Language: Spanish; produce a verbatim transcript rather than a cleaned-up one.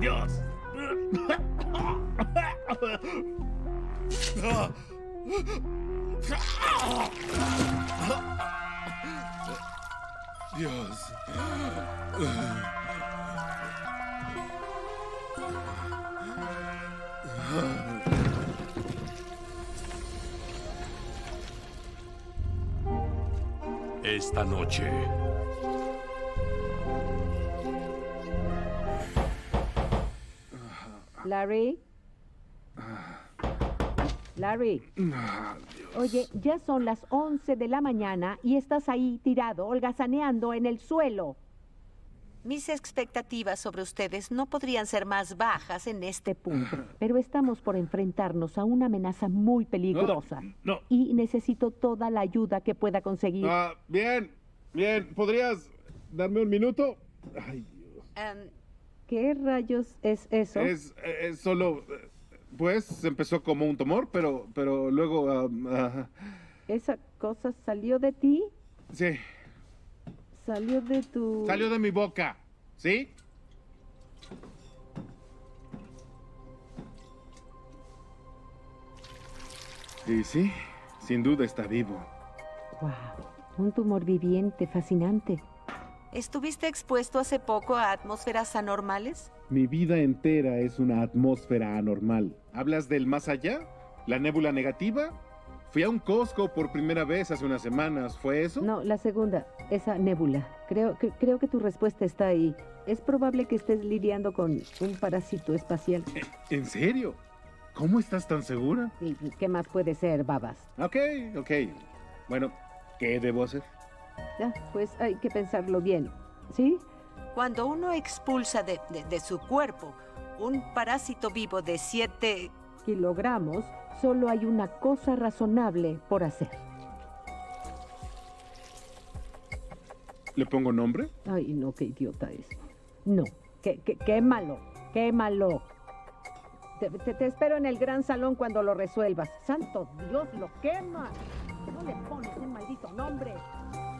Dios. Dios. Esta noche. Larry. Larry. Oye, ya son las once de la mañana y estás ahí tirado, holgazaneando en el suelo. Mis expectativas sobre ustedes no podrían ser más bajas en este punto. Pero estamos por enfrentarnos a una amenaza muy peligrosa. No, no. Y necesito toda la ayuda que pueda conseguir. Ah, bien, bien. ¿Podrías darme un minuto? Ay, Dios. Um, ¿Qué rayos es eso? Es, es solo... Pues empezó como un tumor, pero, pero luego... um, ah, ¿Esa cosa salió de ti? sí, ¿Salió de tu...? salió de mi boca. ¿Sí? Y sí, sin duda está vivo. Wow, un tumor viviente fascinante. ¿Estuviste expuesto hace poco a atmósferas anormales? Mi vida entera es una atmósfera anormal. ¿Hablas del más allá? ¿La nébula negativa? Fui a un Costco por primera vez hace unas semanas. ¿Fue eso? No, la segunda, esa nébula. Creo que, creo que tu respuesta está ahí. Es probable que estés lidiando con un parásito espacial. ¿En serio? ¿Cómo estás tan segura? ¿Y qué más puede ser, babas? Ok, ok. Bueno, ¿qué debo hacer? Ya, pues hay que pensarlo bien. ¿Sí? Cuando uno expulsa de, de, de su cuerpo un parásito vivo de siete... kilogramos, solo hay una cosa razonable por hacer. ¿Le pongo nombre? Ay, no, qué idiota es. No, qué, qué, quémalo, quémalo. Te, te, te espero en el gran salón cuando lo resuelvas. ¡Santo Dios, lo quema! No le pones un maldito nombre.